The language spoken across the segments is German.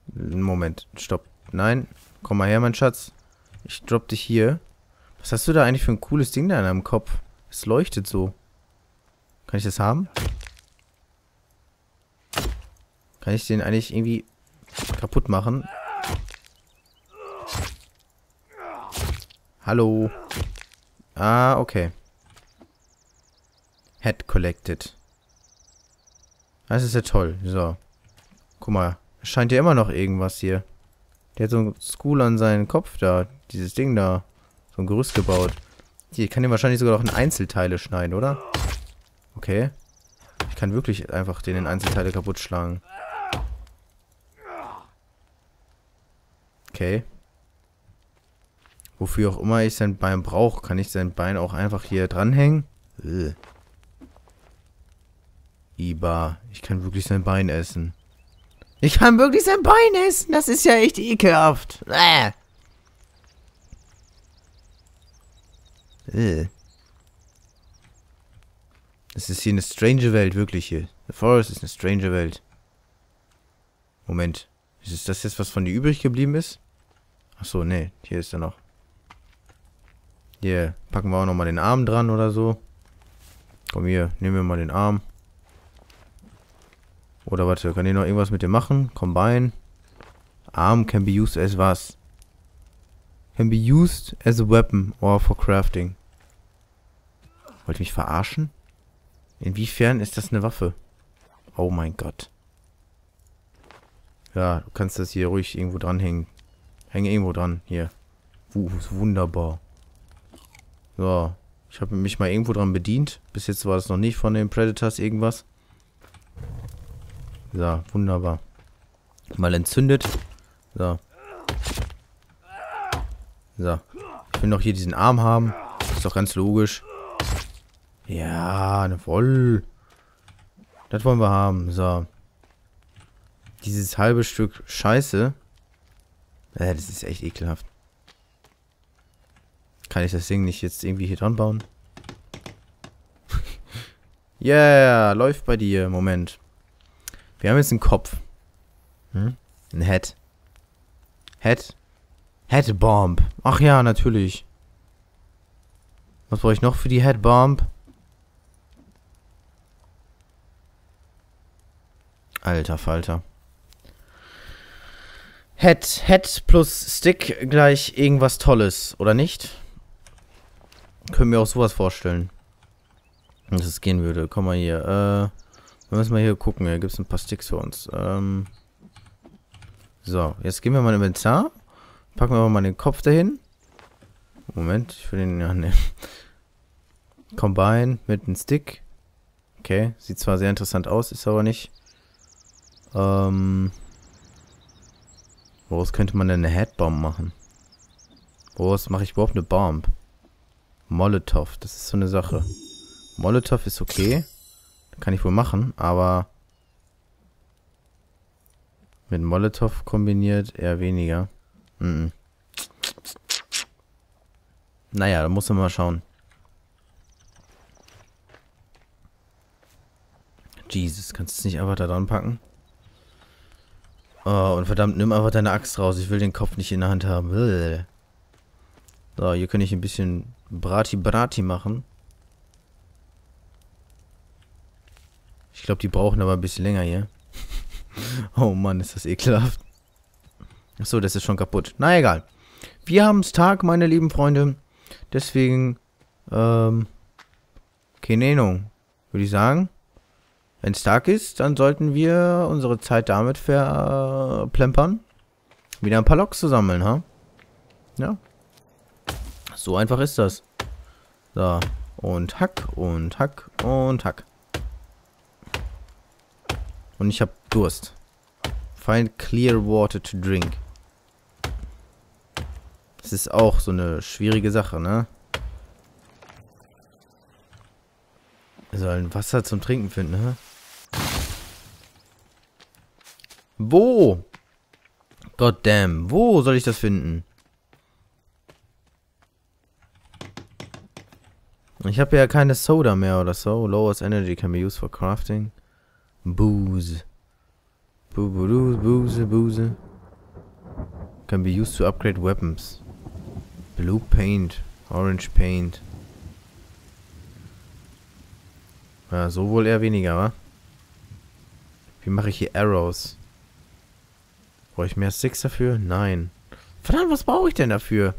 Moment, stopp. Nein, komm mal her, mein Schatz. Ich dropp dich hier. Was hast du da eigentlich für ein cooles Ding da in deinem Kopf? Es leuchtet so. Kann ich das haben? Kann ich den eigentlich irgendwie kaputt machen? Hallo. Ah, okay. Head collected. Das ist ja toll. So. Guck mal. Es scheint ja immer noch irgendwas hier. Der hat so ein School an seinen Kopf da. Dieses Ding da. So ein Gerüst gebaut. Hier, ich kann den wahrscheinlich sogar noch in Einzelteile schneiden, oder? Okay. Ich kann wirklich einfach den in Einzelteile kaputt schlagen. Okay. Wofür auch immer ich sein Bein brauche, kann ich sein Bein auch einfach hier dranhängen. Iba, ich kann wirklich sein Bein essen. Ich kann wirklich sein Bein essen. Das ist ja echt ekelhaft. Das ist hier eine strange Welt, wirklich hier. The Forest ist eine strange Welt. Moment. Ist das jetzt, was von dir übrig geblieben ist? Achso, nee. Hier ist er noch. Hier, packen wir auch nochmal den Arm dran oder so. Komm hier, nehmen wir mal den Arm. Oder warte, kann ich noch irgendwas mit dem machen? Combine. Arm can be used as was? Can be used as a weapon or for crafting. Wollt ihr mich verarschen? Inwiefern ist das eine Waffe? Oh mein Gott. Ja, du kannst das hier ruhig irgendwo dranhängen. Hänge irgendwo dran. Hier. Ist wunderbar. So. Ich habe mich mal irgendwo dran bedient. Bis jetzt war das noch nicht von den Predators irgendwas. So, wunderbar. Mal entzündet. So. So. Ich will noch hier diesen Arm haben. Ist doch ganz logisch. Ja, ne voll. Das wollen wir haben. So. Dieses halbe Stück Scheiße. Das ist echt ekelhaft. Kann ich das Ding nicht jetzt irgendwie hier dran bauen? Yeah, läuft bei dir. Moment. Wir haben jetzt einen Kopf. Ein Head. Head. Head Bomb. Ach ja, natürlich. Was brauche ich noch für die Head Bomb? Alter Falter. Head plus Stick gleich irgendwas Tolles, oder nicht? Können wir auch sowas vorstellen. Dass es gehen würde. Komm mal hier. Wir müssen mal hier gucken. Hier gibt es ein paar Sticks für uns. So, jetzt gehen wir mal in Inventar. Packen wir mal den Kopf dahin. Moment, ich will den ja nehmen. Combine mit einem Stick. Okay, sieht zwar sehr interessant aus, ist aber nicht. Woraus könnte man denn eine Headbomb machen? Woraus mache ich überhaupt eine Bomb? Molotov, das ist so eine Sache. Molotov ist okay. Kann ich wohl machen, aber mit Molotov kombiniert eher weniger. Naja, da muss man mal schauen. Jesus, kannst du es nicht einfach da dran packen? Oh, und verdammt, nimm einfach deine Axt raus. Ich will den Kopf nicht in der Hand haben. So, hier kann ich ein bisschen Brati machen. Ich glaube, die brauchen aber ein bisschen länger hier. Oh Mann, ist das ekelhaft. Achso, das ist schon kaputt. Na egal. Wir haben's Tag, meine lieben Freunde. Deswegen, keine Ahnung, würde ich sagen. Wenn es Tag ist, dann sollten wir unsere Zeit damit verplempern. Wieder ein paar Loks zu sammeln, ha? Ja. So einfach ist das. So. Und Hack und Hack und Hack. Und ich habe Durst. Find clear water to drink. Das ist auch so eine schwierige Sache, ne? Wir sollen Wasser zum Trinken finden, ne? Wo? Goddamn, wo soll ich das finden? Ich habe ja keine Soda mehr oder so. Lowest energy can be used for crafting. Booze. Booze. Can be used to upgrade weapons. Blue paint. Orange paint. Ja, so wohl eher weniger, wa? Wie mache ich hier Arrows? Brauche ich mehr Sticks dafür? Nein. Verdammt, was brauche ich denn dafür?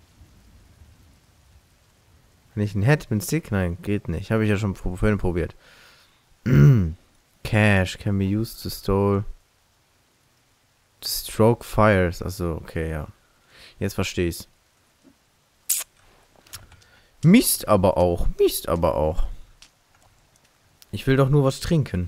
Wenn ich einen hätte mit Stick? Nein, geht nicht. Habe ich ja schon vorhin probiert. Cash can be used to stroke fires. Also, okay, ja. Jetzt verstehe ich's. Mist aber auch. Mist aber auch. Ich will doch nur was trinken.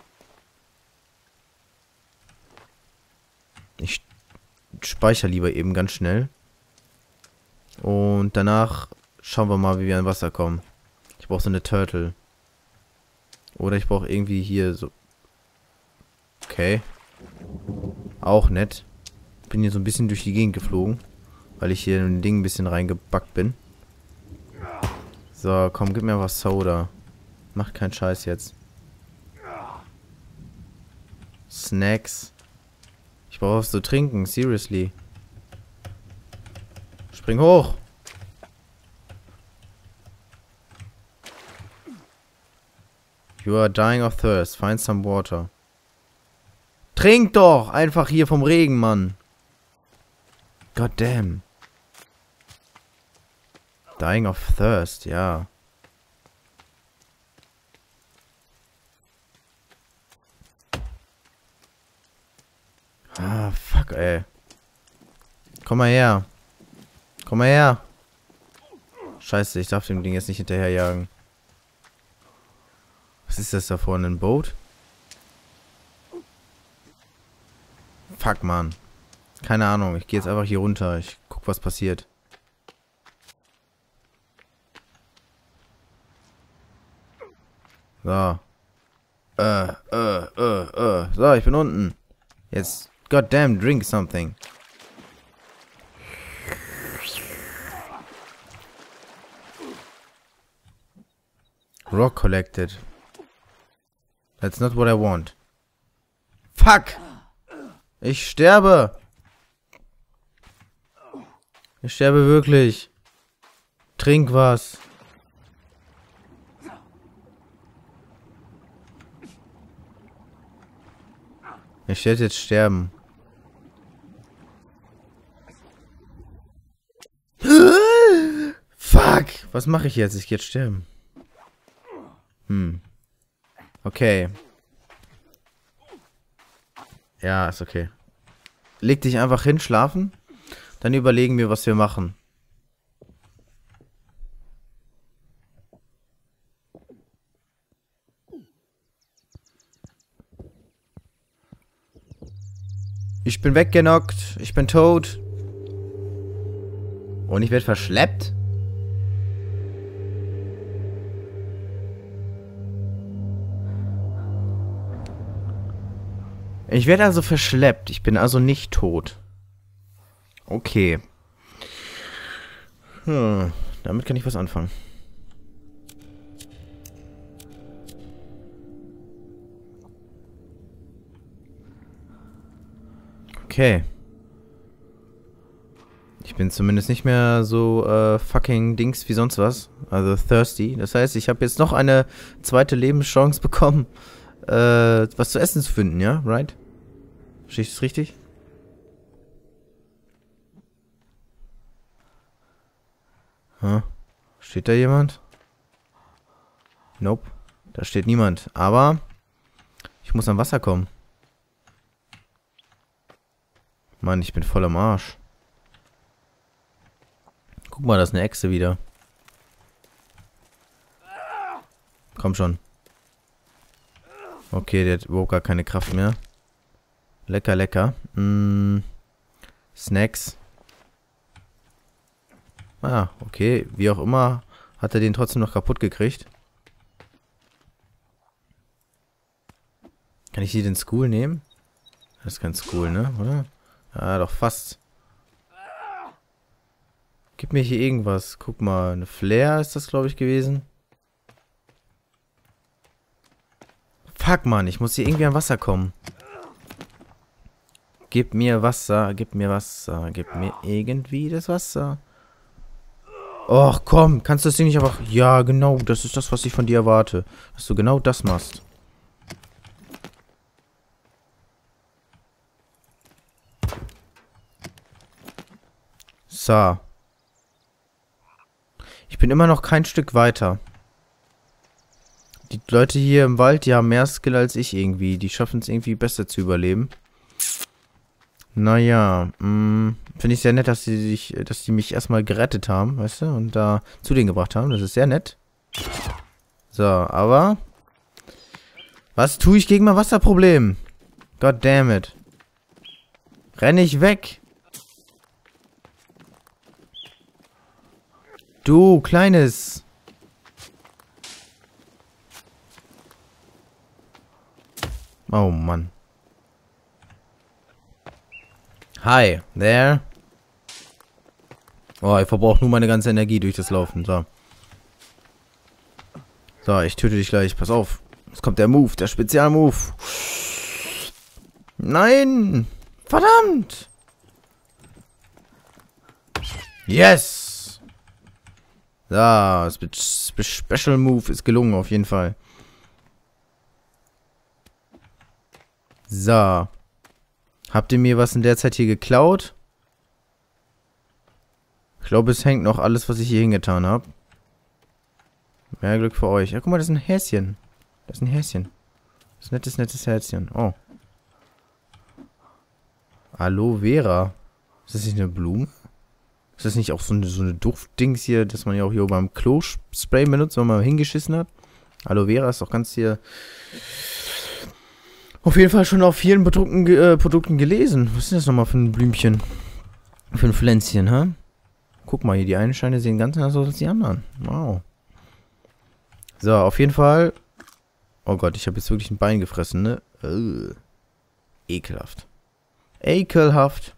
Ich speichere lieber eben ganz schnell. Und danach schauen wir mal, wie wir an Wasser kommen. Ich brauche so eine Turtle. Oder ich brauche irgendwie hier so... Okay. Auch nett. Bin hier so ein bisschen durch die Gegend geflogen. Weil ich hier in ein Ding ein bisschen reingebackt bin. So, komm, gib mir was Soda. Macht keinen Scheiß jetzt. Snacks. Ich brauche was zu trinken, seriously. Spring hoch. You are dying of thirst. Find some water. Trink doch! Einfach hier vom Regen, Mann. God damn. Dying of thirst, ja. Ah, fuck, ey. Komm mal her. Komm mal her. Scheiße, ich darf dem Ding jetzt nicht hinterherjagen. Was ist das da vorne? Ein Boot? Fuck, Mann. Keine Ahnung, ich gehe jetzt einfach hier runter. Ich guck, was passiert. So. So, ich bin unten. Jetzt, goddamn, drink something. Rock collected. That's not what I want. Fuck! Ich sterbe! Ich sterbe wirklich. Trink was. Ich werde jetzt sterben. Fuck! Was mache ich jetzt? Ich gehe jetzt sterben. Okay. Ja, ist okay. Leg dich einfach hin, schlafen. Dann überlegen wir, was wir machen. Ich bin weggenockt. Ich bin tot. Und ich werde verschleppt? Ich werde also verschleppt. Ich bin also nicht tot. Okay. Damit kann ich was anfangen. Okay. Ich bin zumindest nicht mehr so fucking Dings wie sonst was. Also thirsty. Das heißt, ich habe jetzt noch eine zweite Lebenschance bekommen, was zu essen zu finden, ja? Right? Verstehe ich das richtig? Huh? Steht da jemand? Nope. Da steht niemand. Aber ich muss am Wasser kommen. Mann, ich bin voll am Arsch. Guck mal, da ist eine Echse wieder. Komm schon. Okay, der hat überhaupt gar keine Kraft mehr. Lecker, lecker. Snacks. Ah, okay. Wie auch immer, hat er den trotzdem noch kaputt gekriegt. Kann ich die den School nehmen? Das ist kein School, ne? Oder? Ja, doch fast. Gib mir hier irgendwas. Guck mal, eine Flare ist das, glaube ich, gewesen. Fuck, Mann, ich muss hier irgendwie an Wasser kommen. Gib mir Wasser, gib mir Wasser, gib mir irgendwie das Wasser. Och, komm, kannst du das Ding nicht einfach... Ja, genau, das ist das, was ich von dir erwarte. Dass du genau das machst. So. Ich bin immer noch kein Stück weiter. Die Leute hier im Wald, die haben mehr Skill als ich irgendwie. Die schaffen es irgendwie besser zu überleben. Naja, finde ich sehr nett, dass die mich erstmal gerettet haben, weißt du, und da zu denen gebracht haben. Das ist sehr nett. So, aber was tue ich gegen mein Wasserproblem? God damn it. Renn ich weg. Du, Kleines. Oh, Mann. Hi, there. Oh, ich verbrauche nur meine ganze Energie durch das Laufen. So. So, ich töte dich gleich. Pass auf. Jetzt kommt der Move, der Spezialmove. Nein! Verdammt! Yes! So, das Special Move ist gelungen, auf jeden Fall. So. Habt ihr mir was in der Zeit hier geklaut? Ich glaube, es hängt noch alles, was ich hier hingetan habe. Mehr Glück für euch. Ja, guck mal, das ist ein Häschen. Das ist ein Häschen. Das ist ein nettes Häschen. Oh. Aloe Vera. Ist das nicht eine Blume? Ist das nicht auch so eine Duftdings hier, dass man ja auch hier beim Klo-Spray benutzt, wenn man hingeschissen hat? Aloe Vera ist doch ganz hier... Auf jeden Fall schon auf vielen Produkten gelesen. Was ist das nochmal für ein Blümchen? Für ein Pflänzchen, hä? Guck mal hier, die einen Steine sehen ganz anders aus als die anderen. Wow. So, auf jeden Fall... Oh Gott, ich habe jetzt wirklich ein Bein gefressen, ne? Ekelhaft. Ekelhaft.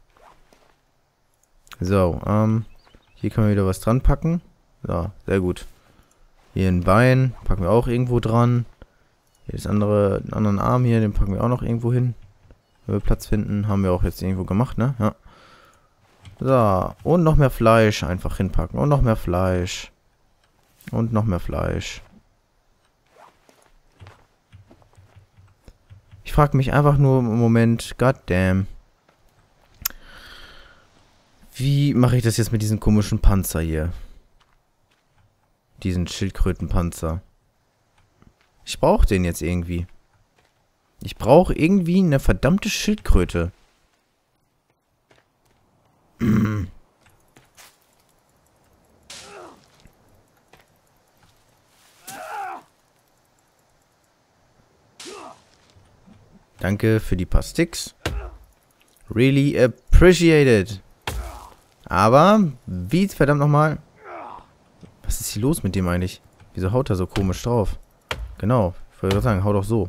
So, hier können wir wieder was dran packen. So, sehr gut. Hier ein Bein, packen wir auch irgendwo dran. Hier das andere, den anderen Arm hier, den packen wir auch noch irgendwo hin. Wenn wir Platz finden, haben wir auch jetzt irgendwo gemacht, ne? Ja. So, und noch mehr Fleisch einfach hinpacken. Und noch mehr Fleisch. Und noch mehr Fleisch. Ich frage mich einfach nur im Moment, goddamn. Wie mache ich das jetzt mit diesem komischen Panzer hier? Diesen Schildkrötenpanzer. Ich brauche den jetzt irgendwie. Ich brauche irgendwie eine verdammte Schildkröte. Danke für die paar Sticks. Really appreciated. Aber, wie verdammt nochmal? Was ist hier los mit dem eigentlich? Wieso haut er so komisch drauf? Genau, ich wollte sagen, hau doch so.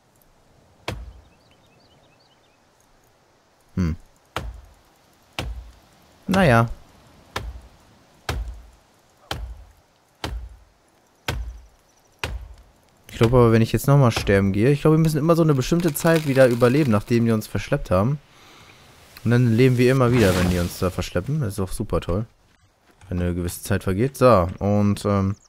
Naja. Ich glaube aber, wenn ich jetzt nochmal sterben gehe, ich glaube, wir müssen immer so eine bestimmte Zeit wieder überleben, nachdem die uns verschleppt haben. Und dann leben wir immer wieder, wenn die uns da verschleppen. Das ist auch super toll. Wenn eine gewisse Zeit vergeht. So, und,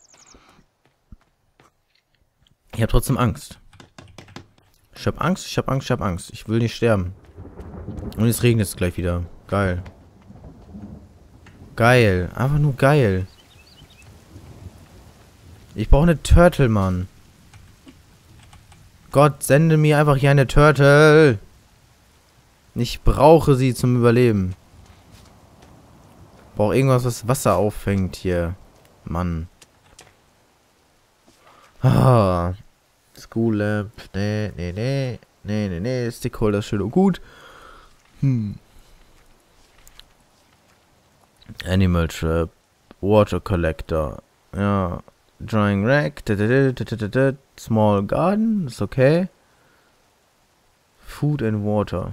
ich habe trotzdem Angst. Ich habe Angst, ich habe Angst, ich habe Angst. Ich will nicht sterben. Und es regnet jetzt gleich wieder. Geil. Geil. Einfach nur geil. Ich brauche eine Turtle, Mann. Gott, sende mir einfach hier eine Turtle. Ich brauche sie zum Überleben. Ich brauche irgendwas, was Wasser auffängt hier. Mann. Ah. School Lamp. Nee. Stickholder ist schön und gut. Animal Trap. Water Collector. Ja. Drying Rack. Small Garden. Ist okay. Food and Water.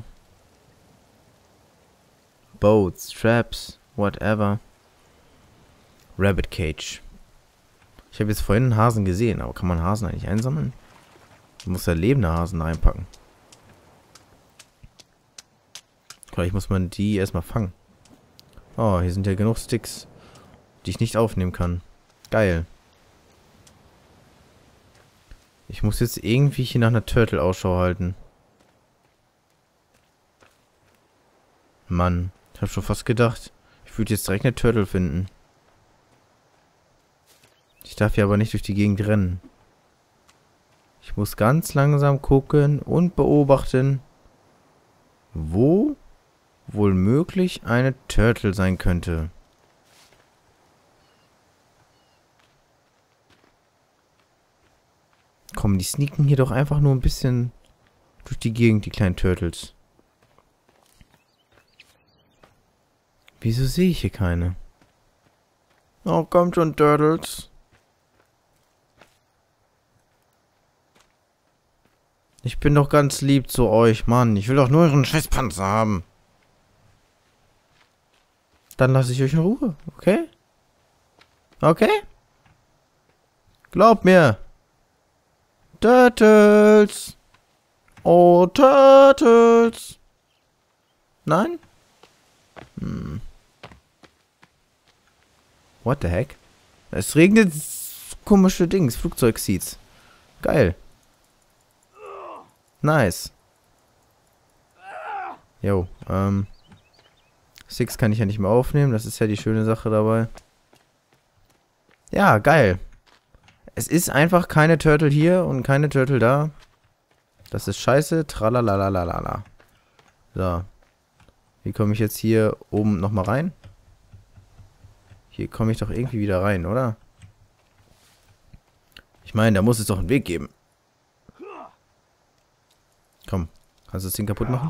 Boats, Traps, whatever. Rabbit Cage. Ich habe jetzt vorhin einen Hasen gesehen, aber kann man Hasen eigentlich einsammeln? Man muss ja lebende Hasen reinpacken. Vielleicht muss man die erstmal fangen. Oh, hier sind ja genug Sticks, die ich nicht aufnehmen kann. Geil. Ich muss jetzt irgendwie hier nach einer Turtle Ausschau halten. Mann, ich habe schon fast gedacht, ich würde jetzt direkt eine Turtle finden. Ich darf hier aber nicht durch die Gegend rennen. Ich muss ganz langsam gucken und beobachten, wo wohl möglich eine Turtle sein könnte. Komm, die sneaken hier doch einfach nur ein bisschen durch die Gegend, die kleinen Turtles. Wieso sehe ich hier keine? Oh, kommt schon, Turtles. Ich bin doch ganz lieb zu euch, Mann. Ich will doch nur euren Scheißpanzer haben. Dann lasse ich euch in Ruhe, okay? Okay? Glaubt mir. Turtles. Oh, Turtles. Nein? Hm. What the heck? Es regnet komische Dings, Flugzeugseeds. Geil. Nice. Jo, Six kann ich ja nicht mehr aufnehmen, das ist ja die schöne Sache dabei. Ja, geil. Es ist einfach keine Turtle hier und keine Turtle da. Das ist scheiße. Tralalalalala. So. Wie komme ich jetzt hier oben nochmal rein? Hier komme ich doch irgendwie wieder rein, oder? Ich meine, da muss es doch einen Weg geben. Komm, kannst du das Ding kaputt machen?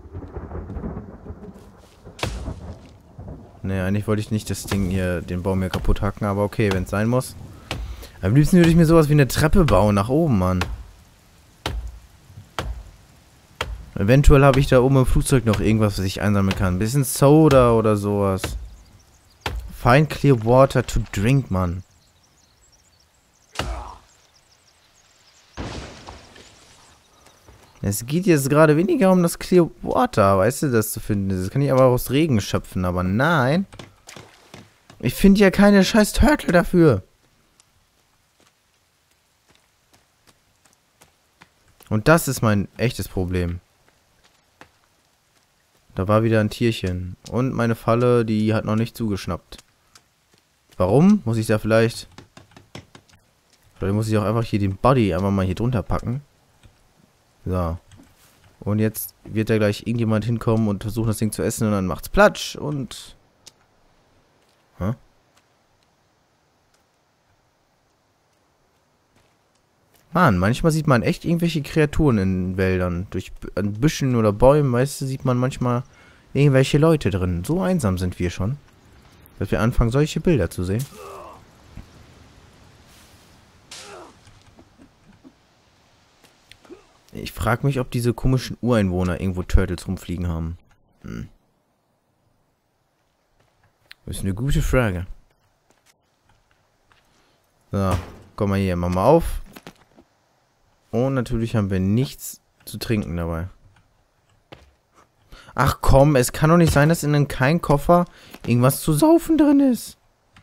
Nee, eigentlich wollte ich nicht das Ding hier, den Baum hier kaputt hacken, aber okay, wenn es sein muss. Am liebsten würde ich mir sowas wie eine Treppe bauen nach oben, Mann. Eventuell habe ich da oben im Flugzeug noch irgendwas, was ich einsammeln kann. Ein bisschen Soda oder sowas. Find clear water to drink, Mann. Es geht jetzt gerade weniger um das Clear Water, weißt du, das zu finden. Das kann ich aber aus Regen schöpfen, aber nein. Ich finde ja keine scheiß Turtle dafür. Und das ist mein echtes Problem. Da war wieder ein Tierchen. Und meine Falle, die hat noch nicht zugeschnappt. Warum? Muss ich da vielleicht... Vielleicht muss ich auch einfach hier den Body einfach mal hier drunter packen. So. Und jetzt wird da gleich irgendjemand hinkommen und versuchen, das Ding zu essen. Und dann macht's Platsch und... Hä? Mann, manchmal sieht man echt irgendwelche Kreaturen in Wäldern. An Büschen oder Bäumen, weißt du, sieht man manchmal irgendwelche Leute drin. So einsam sind wir schon, dass wir anfangen, solche Bilder zu sehen. Ich frage mich, ob diese komischen Ureinwohner irgendwo Turtles rumfliegen haben. Das ist eine gute Frage. So, komm mal hier, mach mal auf. Und natürlich haben wir nichts zu trinken dabei. Ach komm, es kann doch nicht sein, dass in keinem Koffer irgendwas zu saufen drin ist.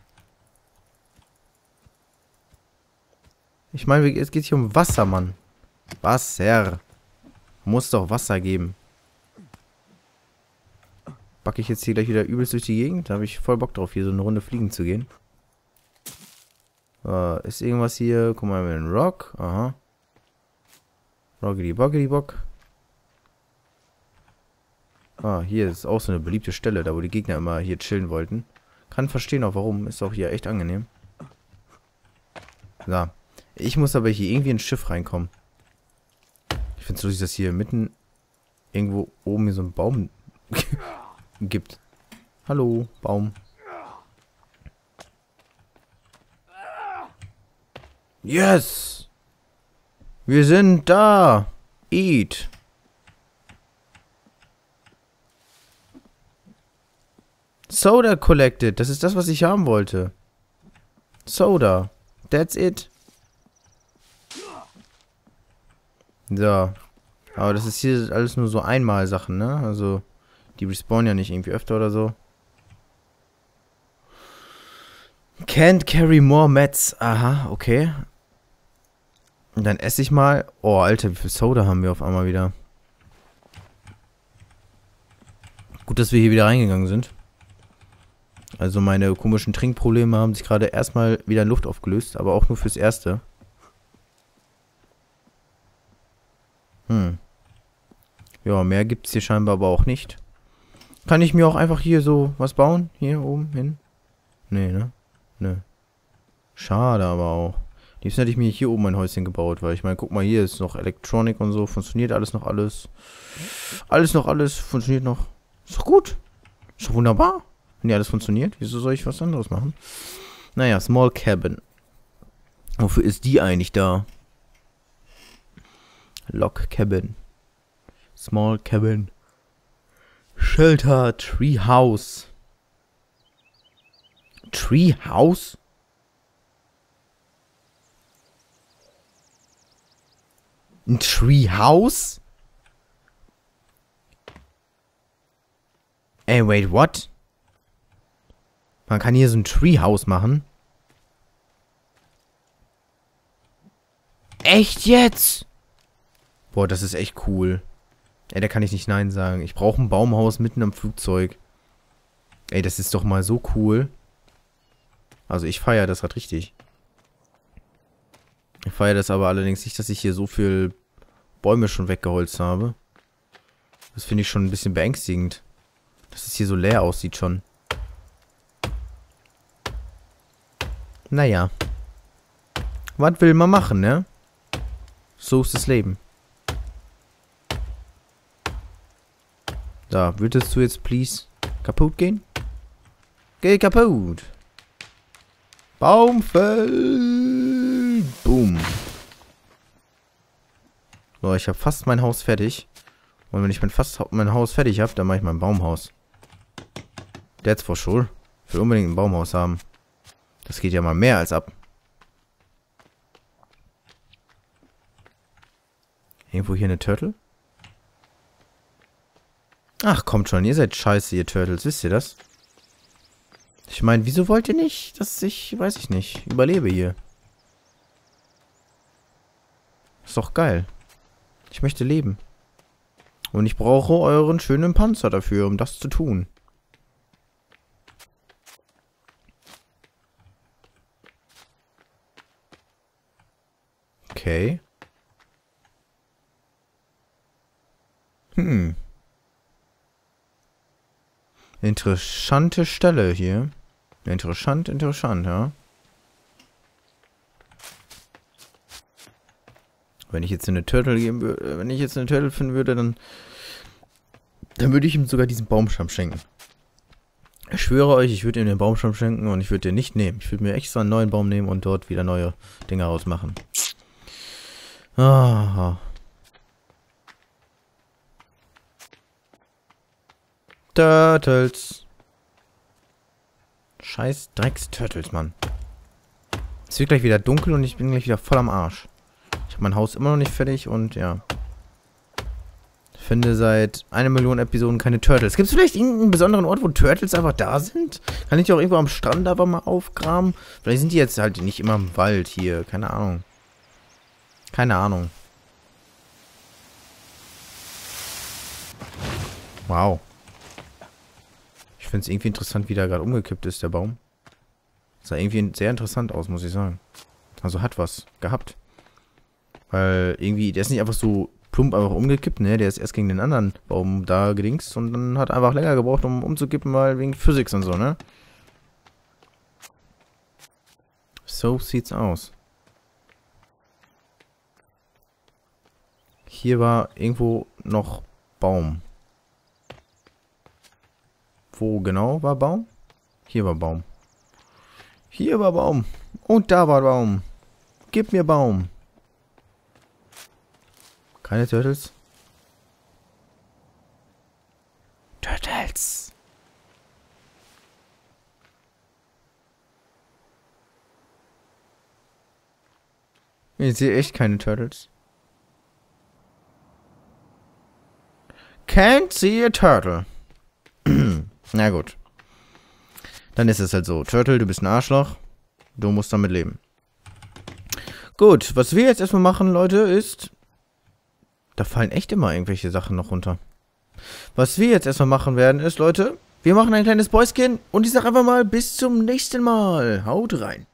Ich meine, es geht hier um Wasser, Mann. Wasser. Muss doch Wasser geben. Backe ich jetzt hier gleich wieder übelst durch die Gegend? Da habe ich voll Bock drauf, hier so eine Runde fliegen zu gehen. Ist irgendwas hier? Guck mal, ein Rock. Aha. Rockety Bockety Bock. Ah, hier ist auch so eine beliebte Stelle, da wo die Gegner immer hier chillen wollten. Kann verstehen auch warum. Ist auch hier echt angenehm. So. Ich muss aber hier irgendwie ins Schiff reinkommen. Ich finde es lustig, dass hier mitten irgendwo oben hier so ein Baum gibt. Hallo, Baum. Yes! Wir sind da! Eat! Soda collected. Das ist das, was ich haben wollte. Soda. That's it. So. Aber das ist hier alles nur so Einmal-Sachen, ne? Also, Die respawnen ja nicht irgendwie öfter oder so. Can't carry more mats. Aha, okay. Und dann esse ich mal. Oh, Alter, wie viel Soda haben wir auf einmal wieder? Gut, dass wir hier wieder reingegangen sind. Also meine komischen Trinkprobleme haben sich gerade erstmal wieder in Luft aufgelöst, aber auch nur fürs Erste. Ja, mehr gibt es hier scheinbar aber auch nicht. Kann ich mir auch einfach hier so was bauen? Hier oben hin? Nee, ne? Nö. Schade aber auch. Liebsten hätte ich mir hier oben ein Häuschen gebaut, weil ich meine, guck mal, hier ist noch Elektronik und so. Funktioniert alles noch alles. Alles noch alles. Funktioniert noch. Ist doch gut. Ist doch wunderbar. Wenn ja alles funktioniert, wieso soll ich was anderes machen? Naja, Small Cabin. Wofür ist die eigentlich da? Log Cabin. Small Cabin. Shelter. Tree House. Tree House? Ein Tree House? Ey, wait, what? Man kann hier so ein Treehouse machen. Echt jetzt? Boah, das ist echt cool. Ey, da kann ich nicht Nein sagen. Ich brauche ein Baumhaus mitten am Flugzeug. Ey, das ist doch mal so cool. Also ich feiere das halt richtig. Ich feiere das aber allerdings nicht, dass ich hier so viel Bäume schon weggeholzt habe. Das finde ich schon ein bisschen beängstigend. Dass es hier so leer aussieht schon. Naja. Was will man machen, ne? So ist das Leben. Da, würdest du jetzt please kaputt gehen? Geh kaputt. Baum fällt. Boom. So, ich habe fast mein Haus fertig. Und wenn ich mein Haus fertig habe, dann mache ich mein Baumhaus. That's for sure. Ich will unbedingt ein Baumhaus haben. Das geht ja mal mehr als ab. Irgendwo hier eine Turtle? Ach, kommt schon. Ihr seid scheiße, ihr Turtles. Wisst ihr das? Ich meine, wieso wollt ihr nicht, dass ich, weiß ich nicht, überlebe hier? Ist doch geil. Ich möchte leben. Und ich brauche euren schönen Panzer dafür, um das zu tun. Okay. Interessante Stelle hier. Interessant, ja. Wenn ich jetzt eine Turtle geben würde, wenn ich jetzt eine Turtle finden würde, dann würde ich ihm sogar diesen Baumstamm schenken. Ich schwöre euch, ich würde ihm den Baumstamm schenken und ich würde den nicht nehmen. Ich würde mir extra einen neuen Baum nehmen und dort wieder neue Dinge ausmachen. Ah. Turtles. Scheiß Drecks-Turtles, Mann. Es wird gleich wieder dunkel und ich bin gleich wieder voll am Arsch. Ich habe mein Haus immer noch nicht fertig und ja. Ich finde seit 1 Million Episoden keine Turtles. Gibt es vielleicht irgendeinen besonderen Ort, wo Turtles einfach da sind? Kann ich die auch irgendwo am Strand aber mal aufgraben? Vielleicht sind die jetzt halt nicht immer im Wald hier. Keine Ahnung. Keine Ahnung. Wow. Ich finde es irgendwie interessant, wie der gerade umgekippt ist, der Baum. Sah irgendwie sehr interessant aus, muss ich sagen. Also hat was gehabt. Weil irgendwie, der ist nicht einfach so plump einfach umgekippt, ne? Der ist erst gegen den anderen Baum da gedingst und dann hat er einfach länger gebraucht, um umzukippen, weil wegen Physics und so, ne? So sieht's aus. Hier war irgendwo noch Baum. Wo genau war Baum? Hier war Baum. Hier war Baum. Und da war Baum. Gib mir Baum. Keine Turtles? Turtles. Ich sehe echt keine Turtles. Can't see a turtle. Na gut. Dann ist es halt so. Turtle, du bist ein Arschloch. Du musst damit leben. Gut, was wir jetzt erstmal machen, Leute, ist... Da fallen echt immer irgendwelche Sachen noch runter. Was wir jetzt erstmal machen werden, ist, Leute... Wir machen ein kleines Päuschen und ich sag einfach mal, bis zum nächsten Mal. Haut rein.